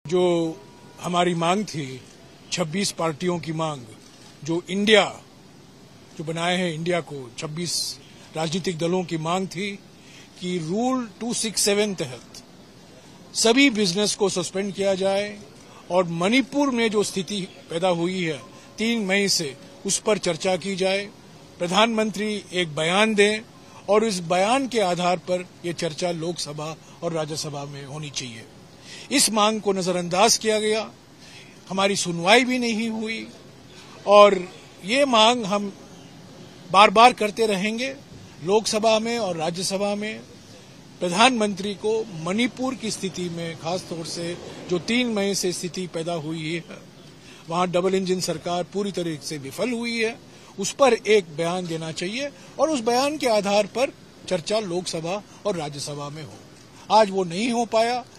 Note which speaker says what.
Speaker 1: जो हमारी मांग थी 26 पार्टियों की मांग, जो बनाए हैं इंडिया को 26 राजनीतिक दलों की मांग थी कि रूल 267 तहत सभी बिजनेस को सस्पेंड किया जाए और मणिपुर में जो स्थिति पैदा हुई है 3 मई से उस पर चर्चा की जाए। प्रधानमंत्री एक बयान दें और इस बयान के आधार पर यह चर्चा लोकसभा और राज्यसभा में होनी चाहिए। इस मांग को नजरअंदाज किया गया, हमारी सुनवाई भी नहीं हुई और ये मांग हम बार बार करते रहेंगे। लोकसभा में और राज्यसभा में प्रधानमंत्री को मणिपुर की स्थिति में, खासतौर से जो 3 मई से स्थिति पैदा हुई है, वहां डबल इंजन सरकार पूरी तरह से विफल हुई है, उस पर एक बयान देना चाहिए और उस बयान के आधार पर चर्चा लोकसभा और राज्यसभा में हो। आज वो नहीं हो पाया।